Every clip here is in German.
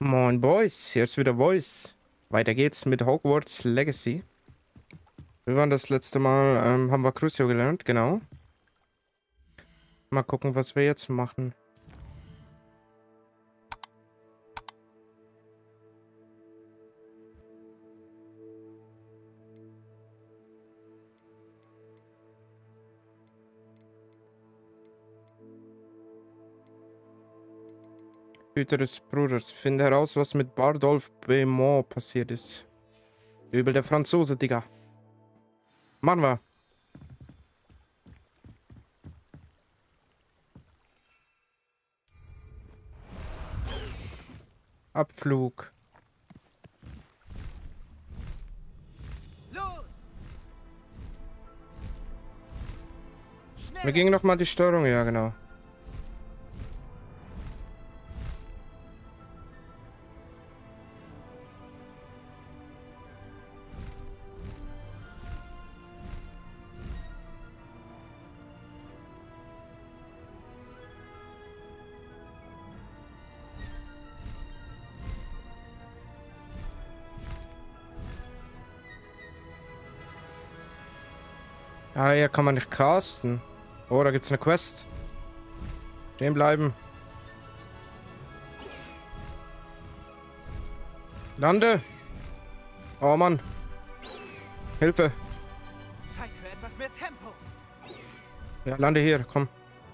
Moin Boys, hier ist wieder Voice. Weiter geht's mit Hogwarts Legacy. Wir waren das letzte Mal, haben wir Crucio gelernt, genau. Mal gucken, was wir jetzt machen. Hüter des Bruders. Finde heraus, was mit Bardolph Beaumont passiert ist. Übel der Franzose, Digga. Machen wir. Abflug. Los! Schnell! Wir gingen noch mal die Steuerung, ja genau. Ah, hier kann man nicht casten. Oh, da gibt's eine Quest. Stehen bleiben. Lande! Oh Mann. Hilfe. Zeit für etwas mehr Tempo! Ja, lande hier, komm.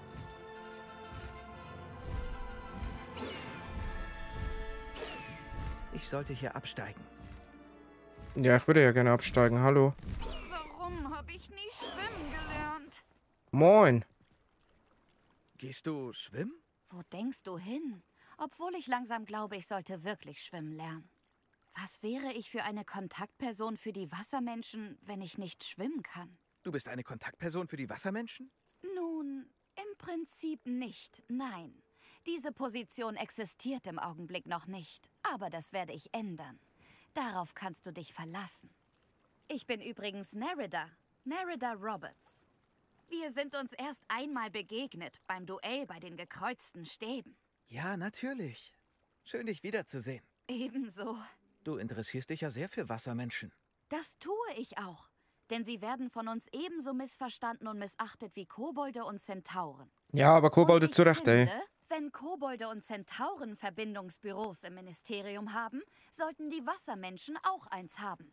Ich sollte hier absteigen. Ja, ich würde ja gerne absteigen. Hallo. Warum habe ich nie schwimmen gelernt? Moin. Gehst du schwimmen? Wo denkst du hin? Obwohl ich langsam glaube, ich sollte wirklich schwimmen lernen. Was wäre ich für eine Kontaktperson für die Wassermenschen, wenn ich nicht schwimmen kann? Du bist eine Kontaktperson für die Wassermenschen? Nun, im Prinzip nicht, nein. Diese Position existiert im Augenblick noch nicht, aber das werde ich ändern. Darauf kannst du dich verlassen. Ich bin übrigens Nerida Roberts. Wir sind uns erst einmal begegnet, beim Duell bei den gekreuzten Stäben. Ja, natürlich. Schön, dich wiederzusehen. Ebenso. Du interessierst dich ja sehr für Wassermenschen. Das tue ich auch, denn sie werden von uns ebenso missverstanden und missachtet wie Kobolde und Zentauren. Ja, aber Kobolde Und ich zurecht, ey. finde, wenn Kobolde und Zentauren Verbindungsbüros im Ministerium haben, sollten die Wassermenschen auch eins haben.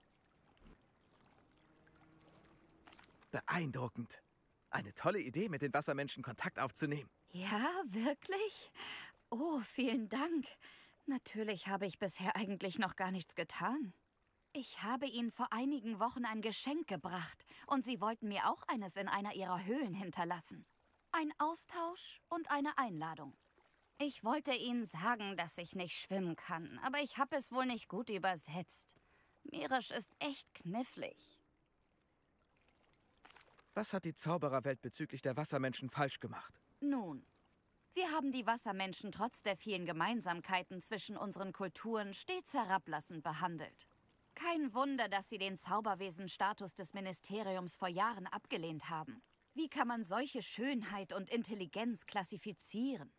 Beeindruckend. Eine tolle Idee, mit den Wassermenschen Kontakt aufzunehmen. Ja, wirklich? Oh, vielen Dank. Natürlich habe ich bisher eigentlich noch gar nichts getan. Ich habe Ihnen vor einigen Wochen ein Geschenk gebracht und Sie wollten mir auch eines in einer Ihrer Höhlen hinterlassen. Ein Austausch und eine Einladung. Ich wollte Ihnen sagen, dass ich nicht schwimmen kann, aber ich habe es wohl nicht gut übersetzt. Meerisch ist echt knifflig. Was hat die Zaubererwelt bezüglich der Wassermenschen falsch gemacht? Nun, wir haben die Wassermenschen trotz der vielen Gemeinsamkeiten zwischen unseren Kulturen stets herablassend behandelt. Kein Wunder, dass sie den Zauberwesenstatus des Ministeriums vor Jahren abgelehnt haben. Wie kann man solche Schönheit und Intelligenz klassifizieren?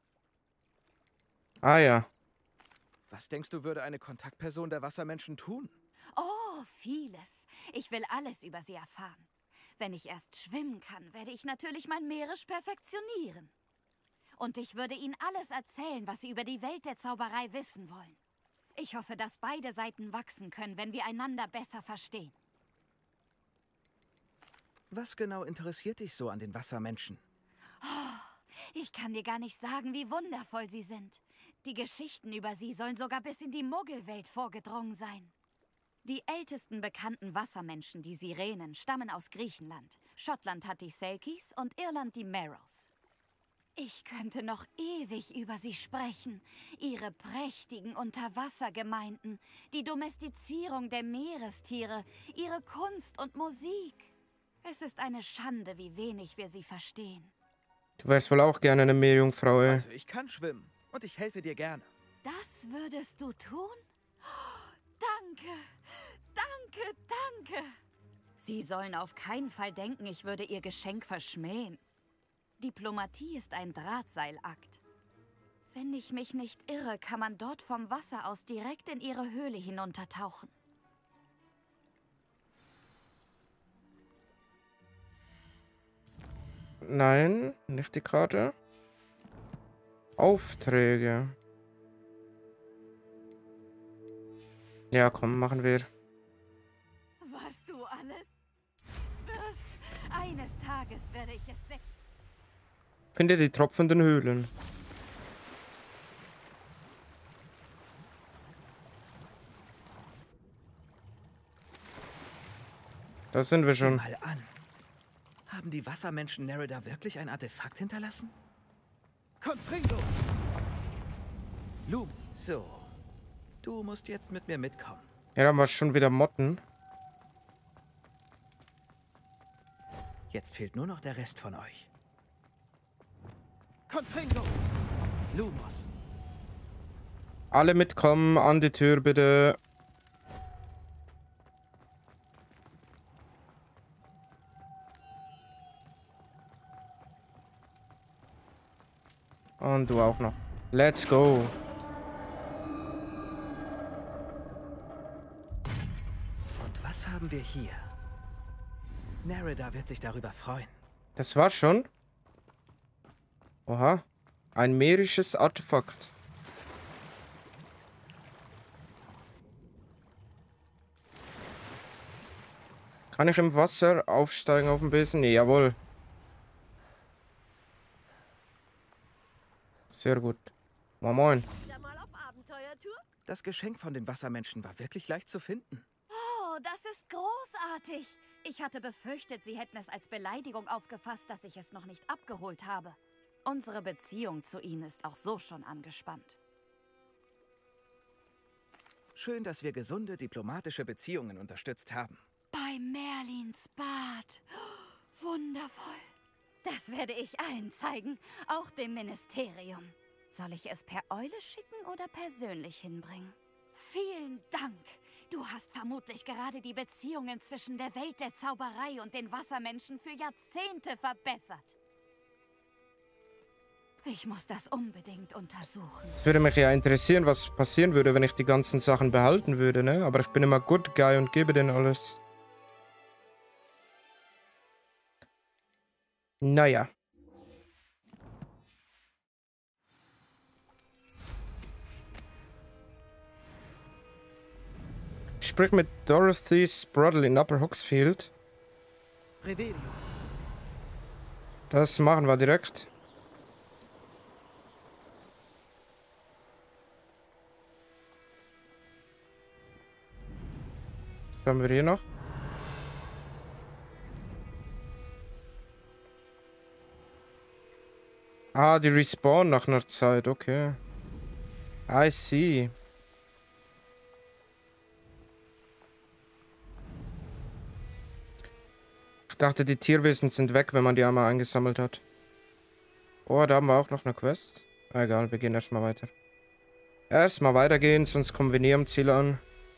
Ah ja. Was denkst du, würde eine Kontaktperson der Wassermenschen tun? Oh, vieles. Ich will alles über sie erfahren. Wenn ich erst schwimmen kann, werde ich natürlich mein Meerisch perfektionieren. Und ich würde Ihnen alles erzählen, was Sie über die Welt der Zauberei wissen wollen. Ich hoffe, dass beide Seiten wachsen können, wenn wir einander besser verstehen. Was genau interessiert dich so an den Wassermenschen? Ich kann dir gar nicht sagen, wie wundervoll sie sind. Die Geschichten über sie sollen sogar bis in die Muggelwelt vorgedrungen sein. Die ältesten bekannten Wassermenschen, die Sirenen, stammen aus Griechenland. Schottland hat die Selkies und Irland die Merrows. Ich könnte noch ewig über sie sprechen. Ihre prächtigen Unterwassergemeinden, die Domestizierung der Meerestiere, ihre Kunst und Musik. Es ist eine Schande, wie wenig wir sie verstehen. Du wärst wohl auch gerne eine Meerjungfrau, ey. Also, ich kann schwimmen und ich helfe dir gerne. Das würdest du tun? Oh, danke, danke, danke. Sie sollen auf keinen Fall denken, ich würde ihr Geschenk verschmähen. Diplomatie ist ein Drahtseilakt. Wenn ich mich nicht irre, kann man dort vom Wasser aus direkt in ihre Höhle hinuntertauchen. Nein, nicht die Karte. Aufträge. Ja, komm, machen wir. Was du alles wirst. Eines Tages werde ich es sehen. Finde die tropfenden Höhlen. Da sind wir Sieh schon. mal an. Haben die Wassermenschen Nerida wirklich ein Artefakt hinterlassen? Confringo! Loom. So. Du musst jetzt mit mir mitkommen. Ja, da haben wir schon wieder Motten. Jetzt fehlt nur noch der Rest von euch. Confringo! Lumos. Alle mitkommen, an die Tür bitte. Und du auch noch. Let's go. Und was haben wir hier? Nerida wird sich darüber freuen. Das war's schon. Oha. Ein meerisches Artefakt. Kann ich im Wasser aufsteigen auf dem Besen? Nee, jawohl. Sehr gut. Moin Moin. Wieder mal auf Abenteuertour? Das Geschenk von den Wassermenschen war wirklich leicht zu finden. Oh, das ist großartig. Ich hatte befürchtet, sie hätten es als Beleidigung aufgefasst, dass ich es noch nicht abgeholt habe. Unsere Beziehung zu ihnen ist auch so schon angespannt. Schön, dass wir gesunde diplomatische Beziehungen unterstützt haben. Bei Merlins Bad. Oh, wundervoll. Das werde ich allen zeigen, auch dem Ministerium. Soll ich es per Eule schicken oder persönlich hinbringen? Vielen Dank. Du hast vermutlich gerade die Beziehungen zwischen der Welt der Zauberei und den Wassermenschen für Jahrzehnte verbessert. Ich muss das unbedingt untersuchen. Es würde mich ja interessieren, was passieren würde, wenn ich die ganzen Sachen behalten würde, ne? Aber ich bin immer Good Guy und gebe denen alles. Naja. Sprich mit Dorothy Sprudle in Upper Hogsfield. Revelio. Das machen wir direkt. Was haben wir hier noch? Ah, die respawnen nach einer Zeit, okay. I see. Ich dachte, die Tierwesen sind weg, wenn man die einmal eingesammelt hat. Oh, da haben wir auch noch eine Quest. Egal, wir gehen erstmal weiter. Erstmal weitergehen, sonst kommen wir nie am Ziel an.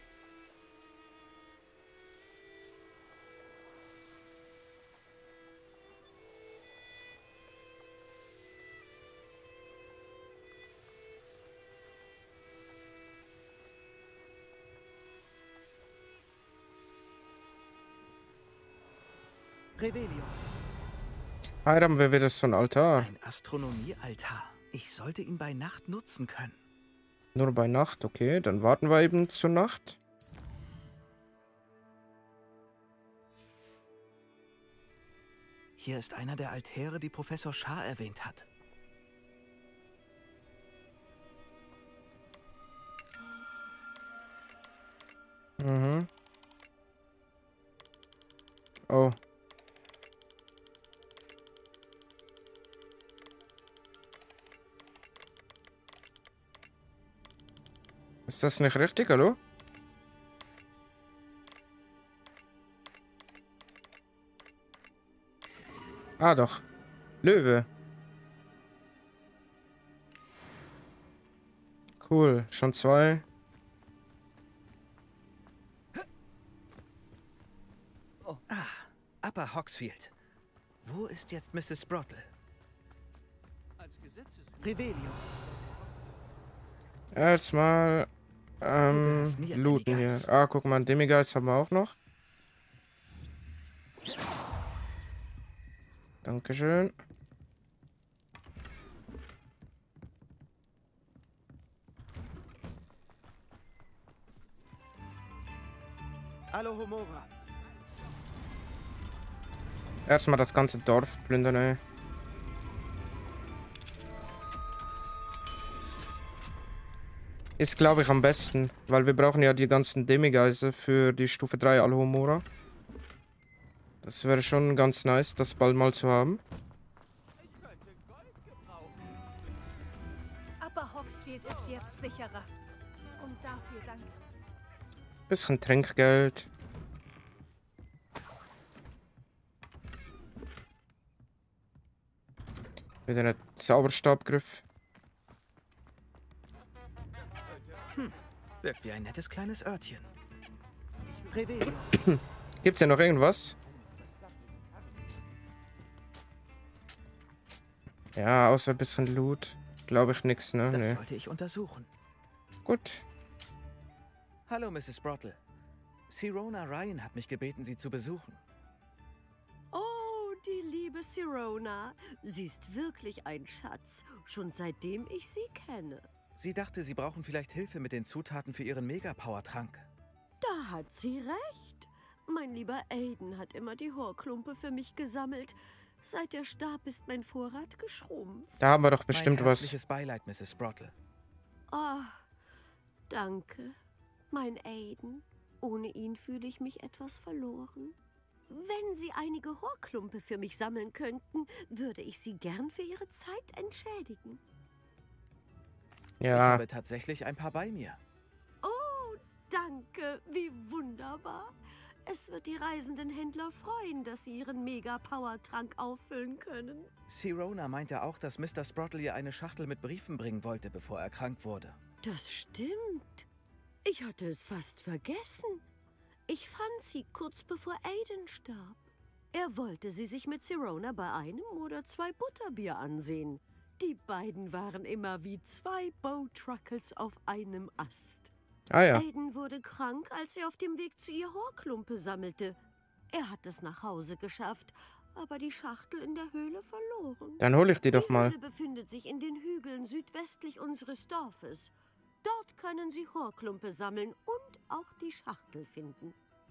Revelio. Hier haben wir wieder so ein Altar. Ein Astronomiealtar. Ich sollte ihn bei Nacht nutzen können. Nur bei Nacht, okay. Dann warten wir eben zur Nacht. Hier ist einer der Altäre, die Professor Shah erwähnt hat. Mhm. Oh. Ist das nicht richtig, hallo? Ah, doch. Löwe. Cool. Schon zwei. Upper Hogsfield. Wo ist jetzt Mrs. Sprottle? Als Gesetzes... Revelio. Erstmal gehörst mir, looten hier. Demigeist. Ah, guck mal, einen Demigeist haben wir auch noch. Dankeschön. Alohomora. Erstmal das ganze Dorf plündern, ey. Ist, glaube ich, am besten, weil wir brauchen ja die ganzen Demigeise für die Stufe 3 Alohomora. Das wäre schon ganz nice, das bald mal zu haben. Aber Hogsfield ist jetzt sicherer. Und dafür danke. Bisschen Trinkgeld. Wieder ein Zauberstabgriff. Wirkt wie ein nettes kleines Örtchen. Revelio. Gibt's ja noch irgendwas? Ja, außer ein bisschen Loot. Glaube ich nichts, ne? Das Nee. sollte ich untersuchen. Gut. Hallo, Mrs. Brottle. Sirona Ryan hat mich gebeten, Sie zu besuchen. Oh, die liebe Sirona. Sie ist wirklich ein Schatz, schon seitdem ich sie kenne. Sie dachte, Sie brauchen vielleicht Hilfe mit den Zutaten für Ihren Mega-Power-Trank. Da hat sie recht. Mein lieber Aiden hat immer die Horklumpe für mich gesammelt. Seit er starb, ist mein Vorrat geschrumpft. Da haben wir doch bestimmt Mein was. herzliches Beileid, Mrs. Brottle. Oh, danke, mein Aiden. Ohne ihn fühle ich mich etwas verloren. Wenn Sie einige Horklumpe für mich sammeln könnten, würde ich Sie gern für Ihre Zeit entschädigen. Ich Ja, habe tatsächlich ein paar bei mir. Oh, danke, wie wunderbar. Es wird die reisenden Händler freuen, dass sie ihren Mega-Power-Trank auffüllen können. Sirona meinte auch, dass Mr. Sprottle ihr eine Schachtel mit Briefen bringen wollte, bevor er krank wurde. Das stimmt. Ich hatte es fast vergessen. Ich fand sie kurz bevor Aiden starb. Er wollte sie sich mit Sirona bei einem oder zwei Butterbier ansehen. Die beiden waren immer wie zwei Bowtruckles auf einem Ast. ah ja. Aiden wurde krank, als er auf dem Weg zu ihr Horklumpe sammelte. Er hat es nach Hause geschafft, aber die Schachtel in der Höhle verloren. Dann hole ich die doch Die mal. Höhle befindet sich in den Hügeln südwestlich unseres Dorfes. Dort können Sie Horklumpe sammeln und auch die Schachtel finden.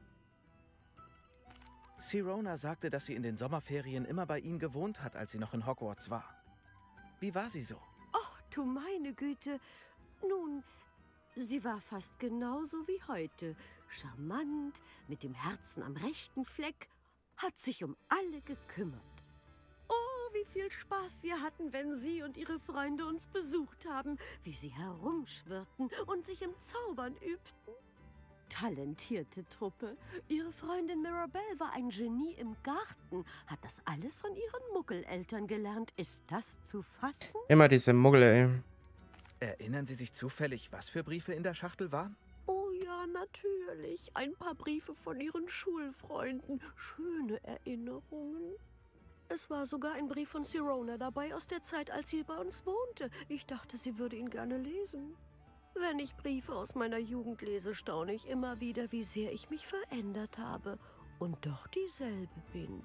Sirona sagte, dass sie in den Sommerferien immer bei Ihnen gewohnt hat, als sie noch in Hogwarts war. Wie war sie so? Oh, du meine Güte. Nun, sie war fast genauso wie heute. Charmant, mit dem Herzen am rechten Fleck, hat sich um alle gekümmert. Oh, wie viel Spaß wir hatten, wenn Sie und Ihre Freunde uns besucht haben, wie sie herumschwirrten und sich im Zaubern übten. Talentierte Truppe. Ihre Freundin Mirabelle war ein Genie im Garten, hat das alles von ihren Muggeleltern gelernt. Ist das zu fassen? Immer diese Muggel, ey. Erinnern Sie sich zufällig, was für Briefe in der Schachtel waren? Oh ja, natürlich. Ein paar Briefe von ihren Schulfreunden. Schöne Erinnerungen. Es war sogar ein Brief von Sirona dabei aus der Zeit, als sie bei uns wohnte. Ich dachte, sie würde ihn gerne lesen. Wenn ich Briefe aus meiner Jugend lese, staune ich immer wieder, wie sehr ich mich verändert habe und doch dieselbe bin.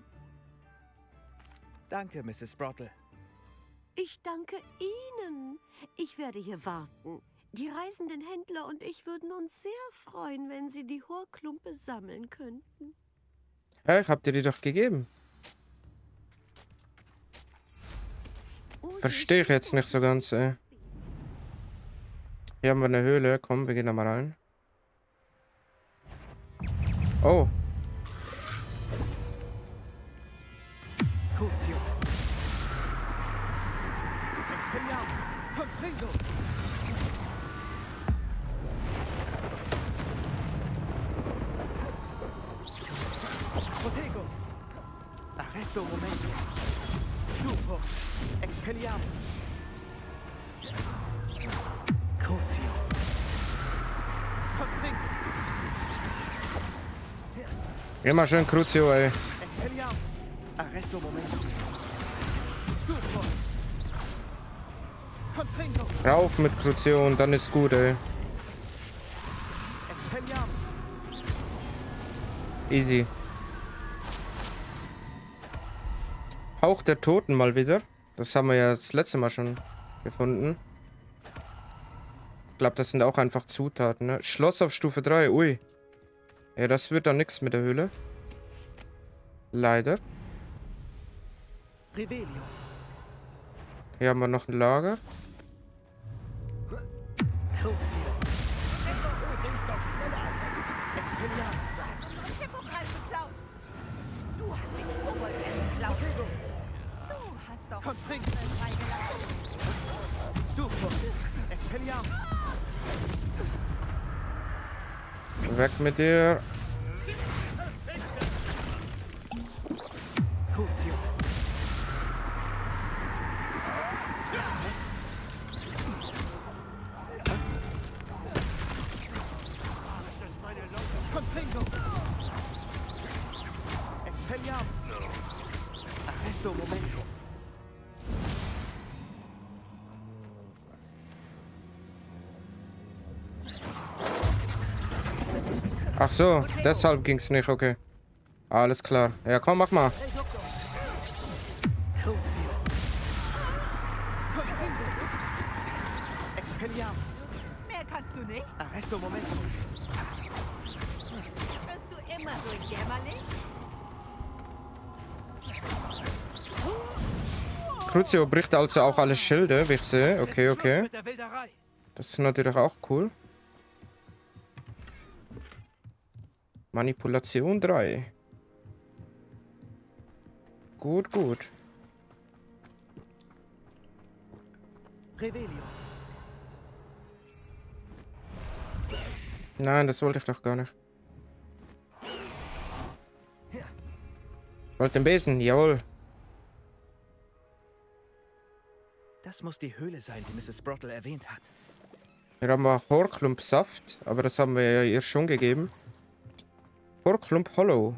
Danke, Mrs. Brottle. Ich danke Ihnen. Ich werde hier warten. Die reisenden Händler und ich würden uns sehr freuen, wenn Sie die Horklumpe sammeln könnten. Ja, ich hab dir die doch gegeben. Verstehe ich jetzt nicht so ganz, ey. Hier haben wir eine Höhle. Komm, wir gehen da mal rein. Oh. Crucio. Expelliarmus. Confringo. Protego. Arresto momento. Stufo. Expelliarmus. Crucio. Confringo. Immer schön Crucio, ey. Expelliarmus. Arresto momento. Stufo. Confringo. Rauf mit Crucio und dann ist gut, ey. Easy. Hauch der Toten mal wieder. Das haben wir ja das letzte Mal schon gefunden. Ich glaube, das sind auch einfach Zutaten, ne? Schloss auf Stufe 3. Ui. Ja, das wird dann nichts mit der Höhle. Leider. Revelio. Hier haben wir noch ein Lager. Crucio. Du hast den Kobold geklaut. Du hast doch Confringo. freigelassen. Stufo. Expelliarmus. Weg mit dir. Crucio. Confringo. Expelliarmus. Arresto Momento. Ach so, deshalb ging's nicht, okay. Alles klar. Ja, komm, mach mal. Crucio. Confringo. Expelliarmus. Mehr kannst du nicht? Arresto Momento. Bist du immer so jämmerlich? Crucio bricht also auch alle Schilde, wie ich sehe. Okay, okay. Mit der Wilderei. Das ist natürlich auch cool. Manipulation 3. Gut, gut. Revelio. Nein, das wollte ich doch gar nicht. Wollte den Besen, jawohl. Das muss die Höhle sein, die Mrs. Brottle erwähnt hat. Hier haben wir Horklumpsaft, aber das haben wir ja ihr schon gegeben. Horklump Hollow.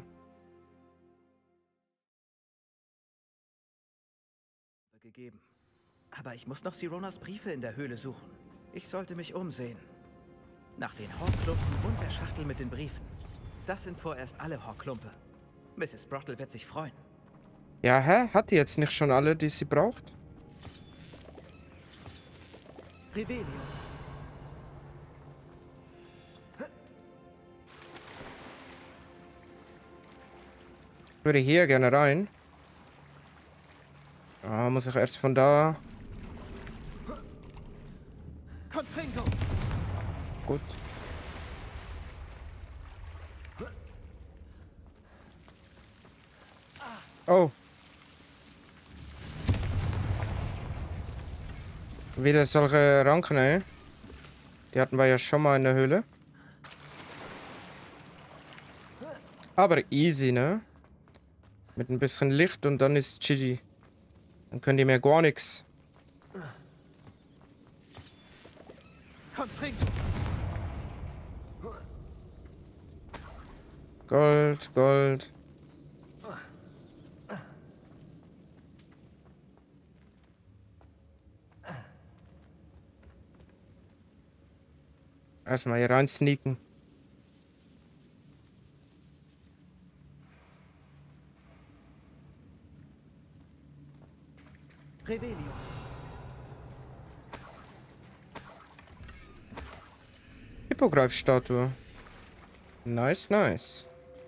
Gegeben. Aber ich muss noch Sironas Briefe in der Höhle suchen. Ich sollte mich umsehen. Nach den Horklumpen und der Schachtel mit den Briefen. Das sind vorerst alle Horklumpe. Mrs. Brottle wird sich freuen. Ja, hä? Hat die jetzt nicht schon alle, die sie braucht? Revelio. Ich würde hier gerne rein. Ah, muss ich erst von da. Confringo. Gut. Oh. Wieder solche Ranken, ey. Die hatten wir ja schon mal in der Höhle. Aber easy, ne? Mit ein bisschen Licht und dann ist GG. Dann können die mir gar nichts. Confringo. Gold, Gold. Erstmal hier rein sneaken. Revelio. Hippogreifstatue. Nice, nice.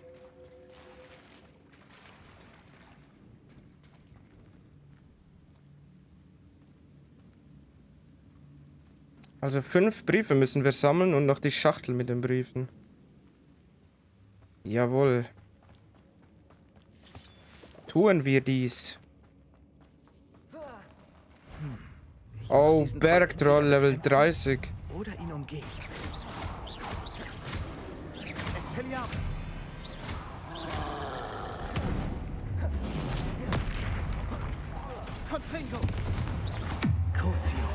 Also 5 Briefe müssen wir sammeln und noch die Schachtel mit den Briefen. Jawohl. Tun wir dies. Ich muss Oh, diesen Bergtroll Level Troll 30. oder ihn umgehen. Expelliarmus. Confringo. Crucio.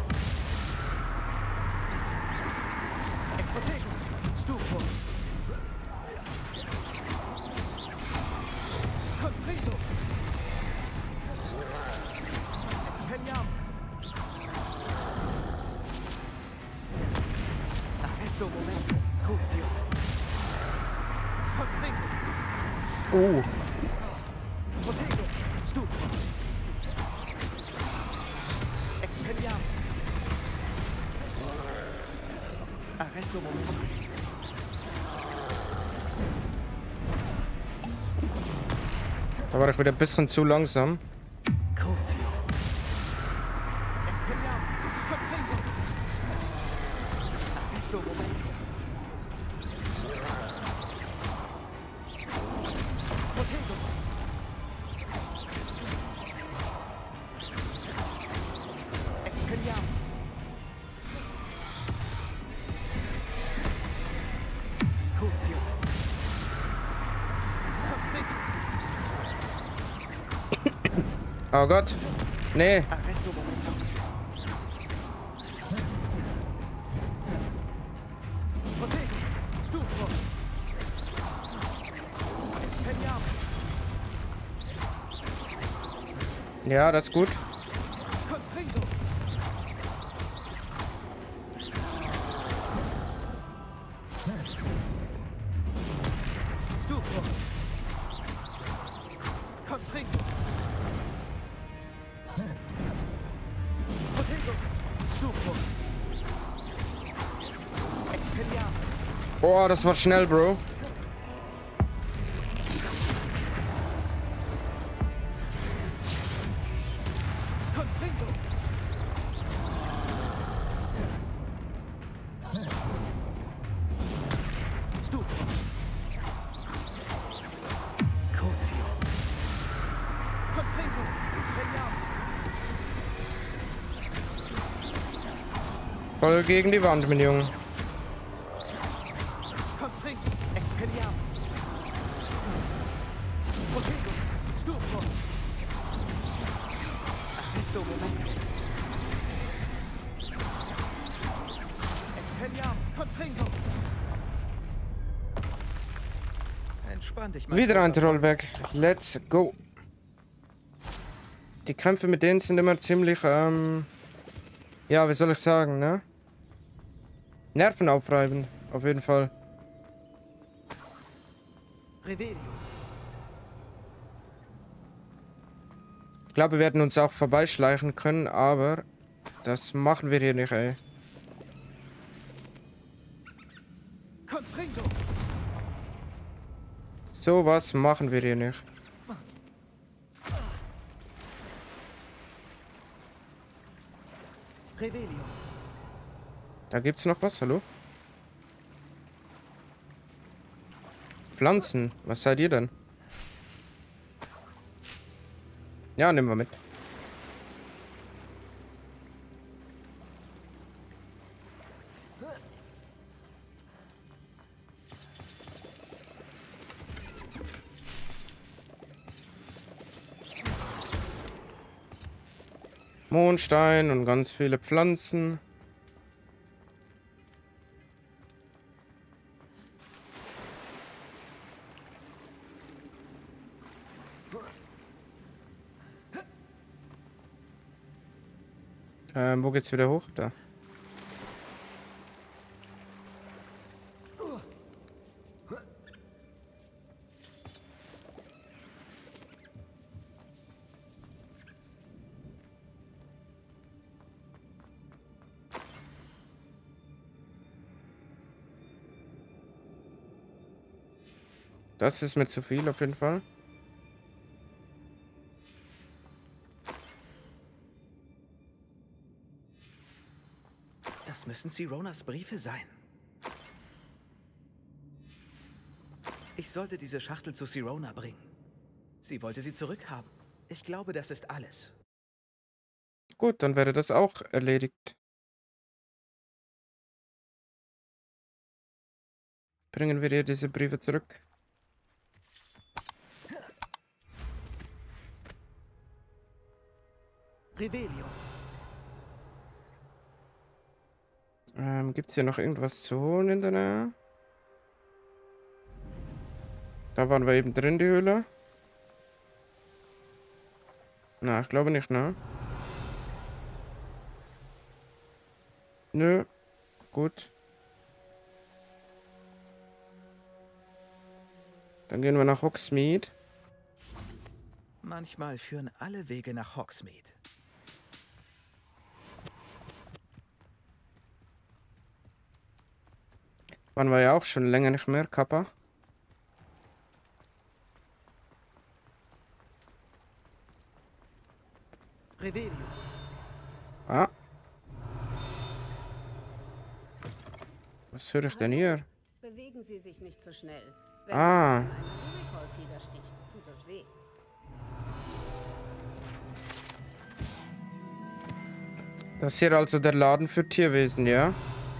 Exotego. Stufo. Confringo. Expelliarmus. Crucio. Confringo. Protego. Stupro. Expelliarmus. Arresto momento. Da war ich wieder ein bisschen zu langsam. Crucio. Expelliarmus. Confringo. Arresto momento. Protego. Expelliarmus. Crucio. Confringo. Oh Gott. Nee. Arresto momento. Protego. Stupro. Expelliarmus. Ja, das ist gut. Confringo. Stupro. Confringo. Protego. Stupro. Expelliarmus. Oh, das war schnell, Bro. Confringo. Stupro. Crucio. Confringo. Expelliarmus. Voll gegen die Wand, mein Junge. Confringo. Expelliarmus. Protego. Stupro. Arresto momento. Expelliarmus. Confringo. Entspann dich mal. Wieder ein Trollwerk. Let's go. Die Kämpfe mit denen sind immer ziemlich, ja, wie soll ich sagen, ne? Nervenaufreibend, auf jeden Fall. Revelio. Ich glaube, wir werden uns auch vorbeischleichen können, aber das machen wir hier nicht, ey. Confringo. Sowas machen wir hier nicht. Revelio. Da gibt's noch was, hallo? Pflanzen, was seid ihr denn? Ja, nehmen wir mit. Mondstein und ganz viele Pflanzen. Wo geht's wieder hoch? Da. Das ist mir zu viel auf jeden Fall. Das müssen Sironas Briefe sein. Ich sollte diese Schachtel zu Sirona bringen. Sie wollte sie zurückhaben. Ich glaube, das ist alles. Gut, dann wäre das auch erledigt. Bringen wir ihr diese Briefe zurück. Revelio. Gibt es hier noch irgendwas zu holen in der Nähe? Da waren wir eben drin, die Höhle. Na, ich glaube nicht, ne? Nö. Gut. Dann gehen wir nach Hogsmeade. Manchmal führen alle Wege nach Hogsmeade. Waren wir ja auch schon länger nicht mehr, Kappa. Revelio. Ah. Was höre ich denn hier? Bewegen Sie sich nicht so schnell. Ah. Wenn eine Recall-Feder sticht, tut das weh. Das ist hier also der Laden für Tierwesen, ja?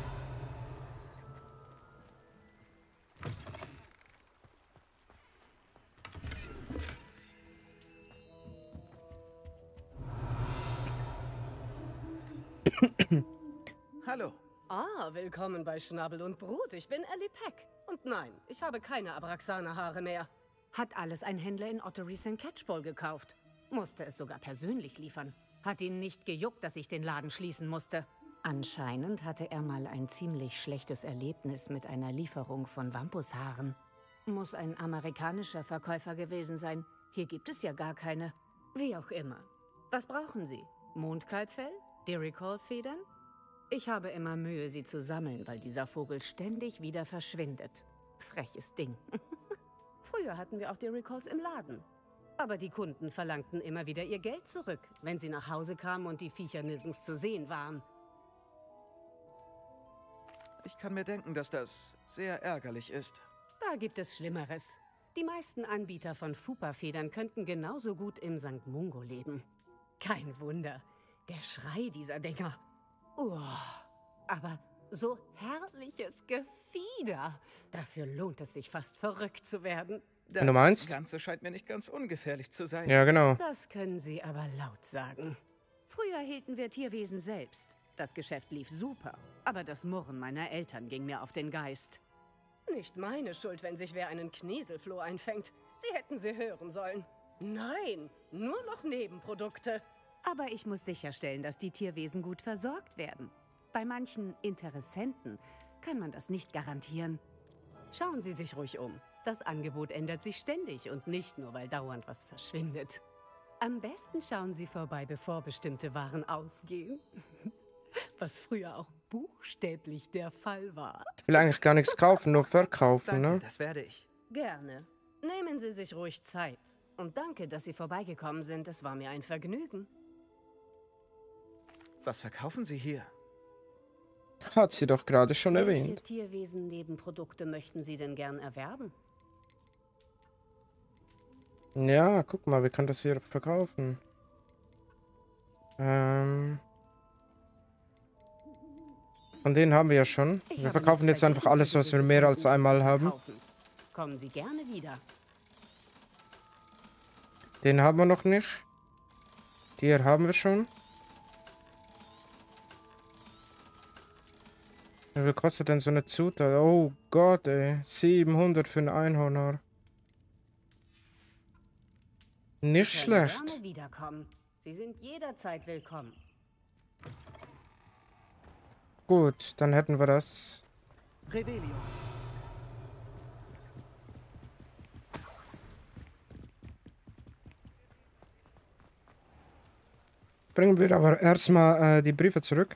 Hallo. Ah, willkommen bei Schnabel und Brut. Ich bin Ellie Peck. Und nein, ich habe keine Abraxaner-Haare mehr. Hat alles ein Händler in Ottery St. Catchpole gekauft. Musste es sogar persönlich liefern. Hat ihn nicht gejuckt, dass ich den Laden schließen musste. Anscheinend hatte er mal ein ziemlich schlechtes Erlebnis mit einer Lieferung von Wampushaaren. Muss ein amerikanischer Verkäufer gewesen sein. Hier gibt es ja gar keine. Wie auch immer. Was brauchen Sie? Mondkalbfell? Diricol-Federn? Ich habe immer Mühe, sie zu sammeln, weil dieser Vogel ständig wieder verschwindet. Freches Ding. Früher hatten wir auch Diricals im Laden. Aber die Kunden verlangten immer wieder ihr Geld zurück, wenn sie nach Hause kamen und die Viecher nirgends zu sehen waren. Ich kann mir denken, dass das sehr ärgerlich ist. Da gibt es Schlimmeres. Die meisten Anbieter von Fupa-Federn könnten genauso gut im St. Mungo leben. Kein Wunder. Der Schrei dieser Dinger. Aber so herrliches Gefieder. Dafür lohnt es sich fast verrückt zu werden. Das Du meinst? Ganze scheint mir nicht ganz ungefährlich zu sein. Ja, genau. Das können Sie aber laut sagen. Früher hielten wir Tierwesen selbst. Das Geschäft lief super. Aber das Murren meiner Eltern ging mir auf den Geist. Nicht meine Schuld, wenn sich wer einen Kneselfloh einfängt. Sie hätten sie hören sollen. Nein, nur noch Nebenprodukte. Aber ich muss sicherstellen, dass die Tierwesen gut versorgt werden. Bei manchen Interessenten kann man das nicht garantieren. Schauen Sie sich ruhig um. Das Angebot ändert sich ständig und nicht nur, weil dauernd was verschwindet. Am besten schauen Sie vorbei, bevor bestimmte Waren ausgehen. Was früher auch buchstäblich der Fall war. Ich will eigentlich gar nichts kaufen, nur verkaufen, Danke, ne? das werde ich. Gerne. Nehmen Sie sich ruhig Zeit. Und danke, dass Sie vorbeigekommen sind. Es war mir ein Vergnügen. Was verkaufen Sie hier? Hat sie doch gerade schon Welche erwähnt. Tierwesen-Nebenprodukte möchten Sie denn gern erwerben? Ja, guck mal, wir können das hier verkaufen. Von denen haben wir ja schon. Ich Wir habe verkaufen nichts jetzt einfach dagegen, alles, für was wir diese mehr als Kunden einmal zu haben. verkaufen. Kommen Sie gerne wieder. Den haben wir noch nicht. Die hier haben wir schon. Wie viel kostet denn so eine Zutat? Oh Gott, ey. 700 für ein Einhornhaar. Nicht Können schlecht. gerne wiederkommen. Sie sind jederzeit willkommen. Gut, dann hätten wir das. Revelio. Bringen wir aber erstmal die Briefe zurück.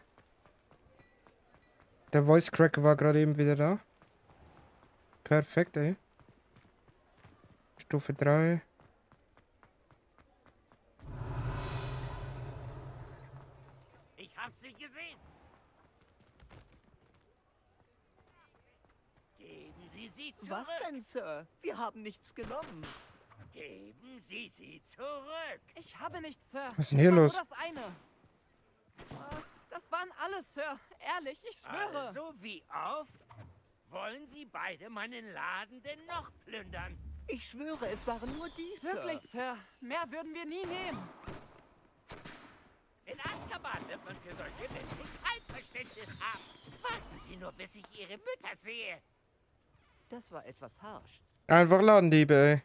Der Voice Crack war gerade eben wieder da. Perfekt, ey. Stufe 3. Ich hab sie gesehen. Geben Sie sie zurück. Was denn, Sir? Wir haben nichts genommen. Geben Sie sie zurück. Ich habe nichts, Sir. Was ist denn hier Das war los? nur das eine. Das waren alles, Sir. Ehrlich, ich schwöre. Also wie oft? Wollen Sie beide meinen Laden denn noch plündern? Ich schwöre, es waren nur die, Sir. Wirklich, Sir. Mehr würden wir nie nehmen. In Azkaban wird man für solche Witze kein Verständnis haben. Warten Sie nur, bis ich Ihre Mütter sehe. Das war etwas harsch. Einfach Ladendiebe, ey.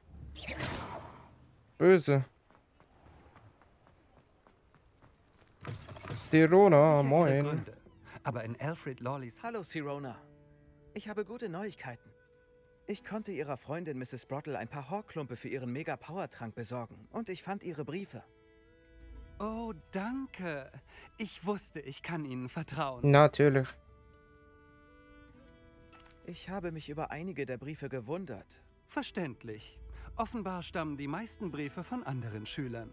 Böse. Sirona, Ich hätte moin. Gründe, aber in Alfred Lawleys Hallo, Sirona. Ich habe gute Neuigkeiten. Ich konnte ihrer Freundin Mrs. Brottle ein paar Horklumpe für ihren Mega-Power-Trank besorgen und ich fand ihre Briefe. Oh, danke. Ich wusste, ich kann Ihnen vertrauen. Natürlich. Ich habe mich über einige der Briefe gewundert. Verständlich. Offenbar stammen die meisten Briefe von anderen Schülern.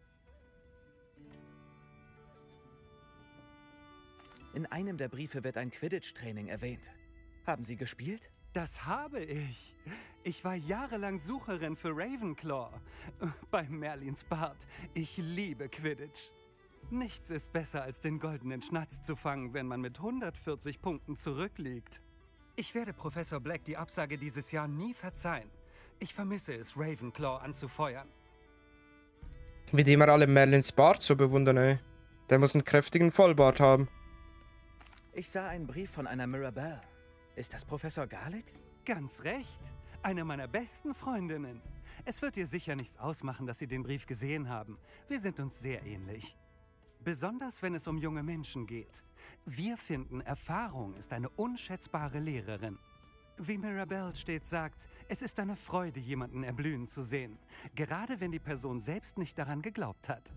In einem der Briefe wird ein Quidditch-Training erwähnt. Haben Sie gespielt? Das habe ich. Ich war jahrelang Sucherin für Ravenclaw. Bei Merlins Bart. Ich liebe Quidditch. Nichts ist besser, als den goldenen Schnatz zu fangen, wenn man mit 140 Punkten zurückliegt. Ich werde Professor Black die Absage dieses Jahr nie verzeihen. Ich vermisse es, Ravenclaw anzufeuern. Wie die immer alle Merlins Bart so bewundern, ey. Der muss einen kräftigen Vollbart haben. Ich sah einen Brief von einer Mirabelle. Ist das Professor Garlick? Ganz recht. Eine meiner besten Freundinnen. Es wird dir sicher nichts ausmachen, dass Sie den Brief gesehen haben. Wir sind uns sehr ähnlich. Besonders wenn es um junge Menschen geht. Wir finden, Erfahrung ist eine unschätzbare Lehrerin. Wie Mirabelle stets sagt, es ist eine Freude, jemanden erblühen zu sehen. Gerade wenn die Person selbst nicht daran geglaubt hat.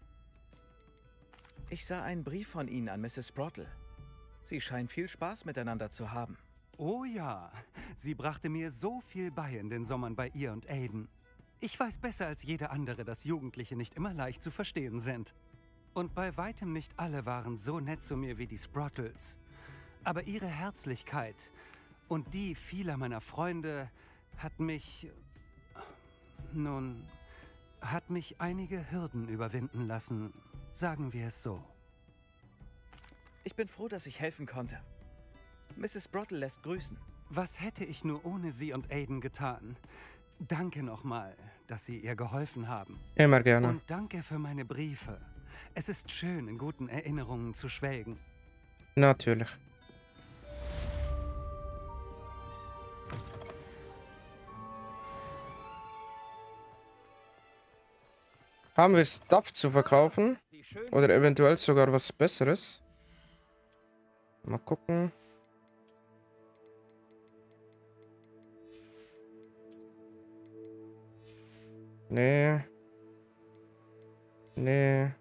Ich sah einen Brief von Ihnen an Mrs. Brottle. Sie scheinen viel Spaß miteinander zu haben. Oh ja, sie brachte mir so viel bei in den Sommern bei ihr und Aiden. Ich weiß besser als jeder andere, dass Jugendliche nicht immer leicht zu verstehen sind. Und bei weitem nicht alle waren so nett zu mir wie die Sprottles. Aber ihre Herzlichkeit und die vieler meiner Freunde hat mich einige Hürden überwinden lassen, sagen wir es so. Ich bin froh, dass ich helfen konnte. Mrs. Brottle lässt grüßen. Was hätte ich nur ohne Sie und Aiden getan? Danke nochmal, dass Sie ihr geholfen haben. Immer gerne. Und danke für meine Briefe. Es ist schön, in guten Erinnerungen zu schwelgen. Natürlich. Haben wir Stuff zu verkaufen? Oder eventuell sogar was Besseres? Mal gucken. Nee. Nee.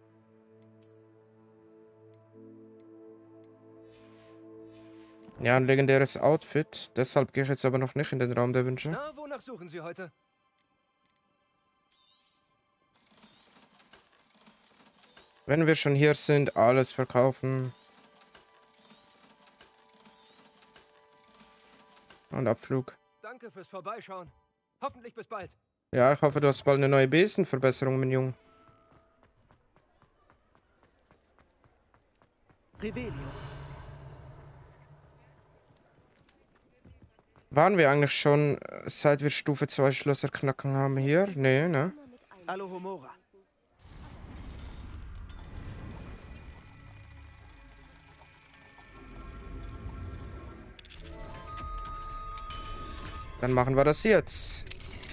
Ja, ein legendäres Outfit. Deshalb gehe ich jetzt aber noch nicht in den Raum der Wünsche. Na, wonach suchen Sie heute? Wenn wir schon hier sind, alles verkaufen. Und Abflug. Danke fürs Vorbeischauen. Hoffentlich bis bald. Ja, ich hoffe, du hast bald eine neue Besenverbesserung, mein Junge. Revelio. Waren wir eigentlich schon, seit wir Stufe 2 Schlösser knacken haben hier? Nee, ne? Alohomora. Dann machen wir das jetzt.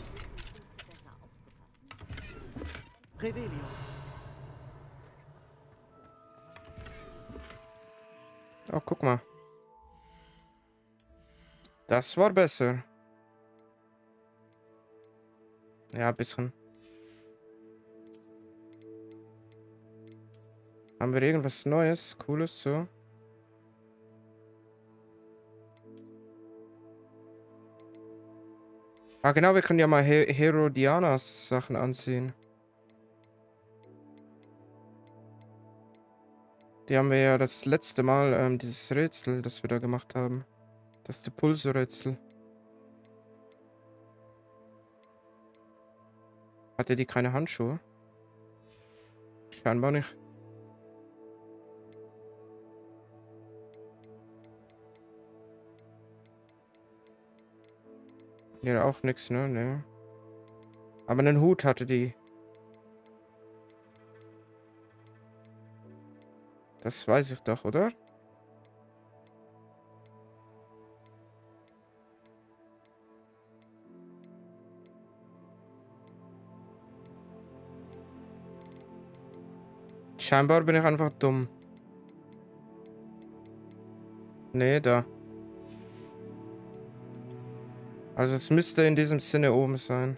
Revelio. Oh, guck mal. Das war besser. Ja, ein bisschen. Haben wir irgendwas Neues, Cooles so? Ah, genau, wir können ja mal Herodianas Sachen ansehen. Die haben wir ja das letzte Mal, dieses Rätsel, das wir da gemacht haben. Das Depulso-Rätsel. Hatte die keine Handschuhe? Scheinbar nicht. Ja, auch nichts, ne? Nee. Aber einen Hut hatte die. Das weiß ich doch, oder? Scheinbar bin ich einfach dumm. Nee, da. Also es müsste in diesem Sinne oben sein.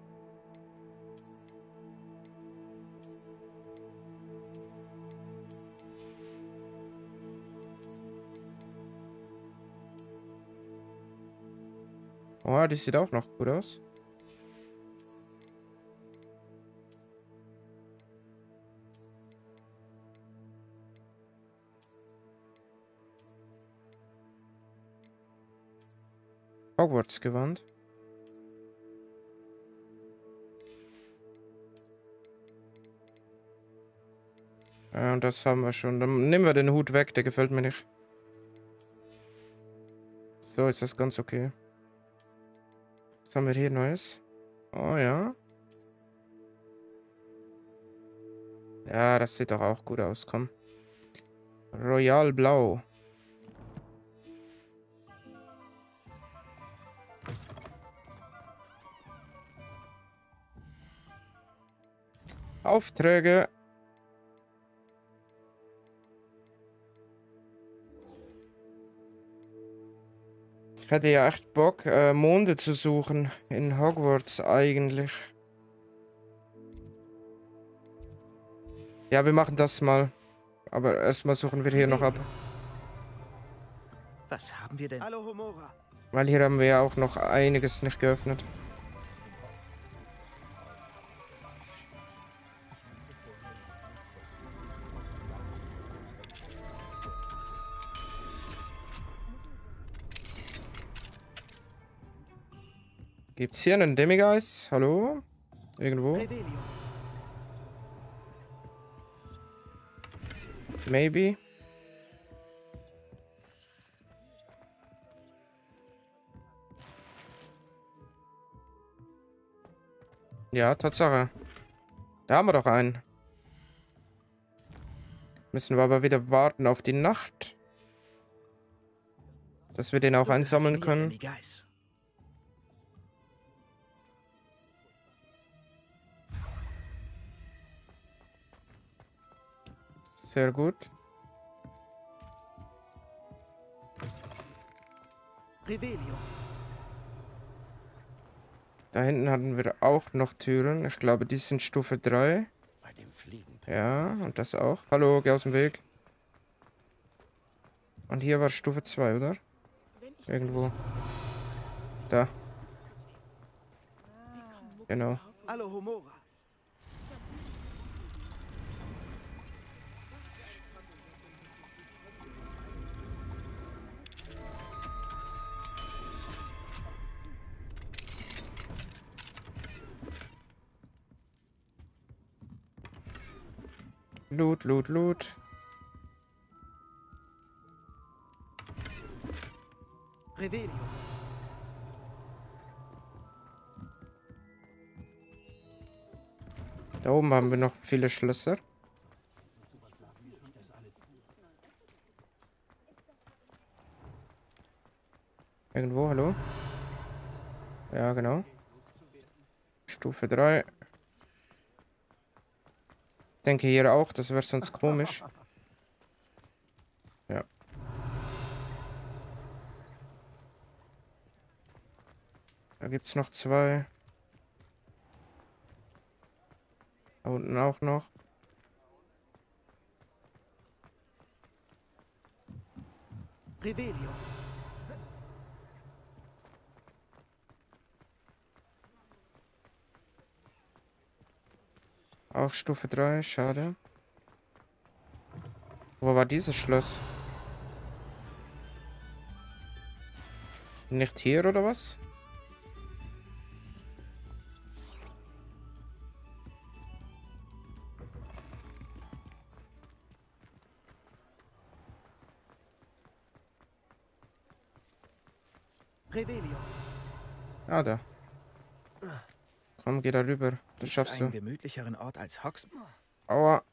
Oh, die sieht auch noch gut aus. Hogwarts-Gewand. Ja, und das haben wir schon. Dann nehmen wir den Hut weg, der gefällt mir nicht. So ist das ganz okay. Was haben wir hier Neues? Oh ja. Ja, das sieht doch auch gut aus, komm. Royal Blau. Aufträge. Ich hätte ja echt Bock, Monde zu suchen in Hogwarts eigentlich. Ja, wir machen das mal. Aber erstmal suchen wir hier noch ab. Was haben wir denn? Hallo, Homora. Weil hier haben wir ja auch noch einiges nicht geöffnet. Gibt's hier einen Demiguise? Hallo? Irgendwo? Revelio. Maybe. Ja, Tatsache. Da haben wir doch einen. Müssen wir aber wieder warten auf die Nacht. Dass wir den auch einsammeln können. Sehr gut. Revelio. Da hinten hatten wir auch noch Türen. Ich glaube, die sind Stufe 3. Bei dem Fliegen. Ja, und das auch. Hallo, geh aus dem Weg. Und hier war Stufe 2, oder? Irgendwo. Da. Genau. Hallo, Homora. Loot, Loot, Loot. Revelio. Da oben haben wir noch viele Schlösser. Irgendwo, hallo? Ja, genau. Stufe 3. Ich denke hier auch, das wäre sonst komisch. Ja. Da gibt es noch 2. Da unten auch noch. Revelio. Auch Stufe 3, schade. Wo war dieses Schloss? Nicht hier oder was? Revelio. Ah, da. Komm, geh da rüber. Du Gibt's schaffst einen du. gemütlicheren Ort als Hogsmeade? Aua.